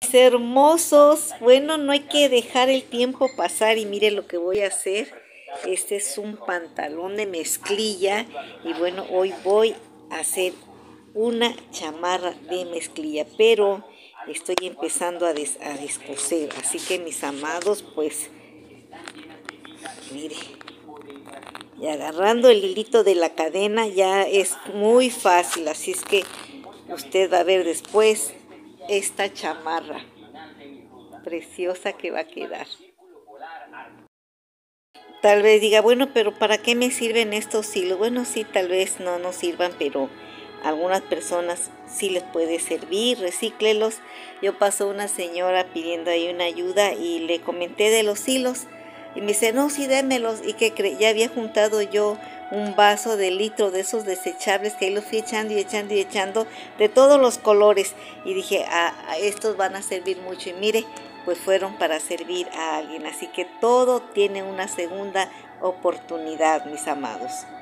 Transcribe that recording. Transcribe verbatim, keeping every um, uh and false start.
Hermosos, bueno, no hay que dejar el tiempo pasar y mire lo que voy a hacer. Este es un pantalón de mezclilla y bueno, hoy voy a hacer una chamarra de mezclilla, pero estoy empezando a, des a descoser, así que mis amados, pues mire, y agarrando el hilito de la cadena ya es muy fácil, así es que usted va a ver después esta chamarra preciosa que va a quedar. Tal vez diga, bueno, pero ¿para qué me sirven estos hilos? Bueno, sí, tal vez no nos sirvan, pero a algunas personas sí les puede servir, recíclelos. Yo pasó una señora pidiendo ahí una ayuda y le comenté de los hilos. Y me dice, no, sí, démelos. ¿Y qué cree? Ya había juntado yo un vaso de litro de esos desechables que ahí los fui echando y echando y echando de todos los colores. Y dije, ah, estos van a servir mucho. Y mire, pues fueron para servir a alguien. Así que todo tiene una segunda oportunidad, mis amados.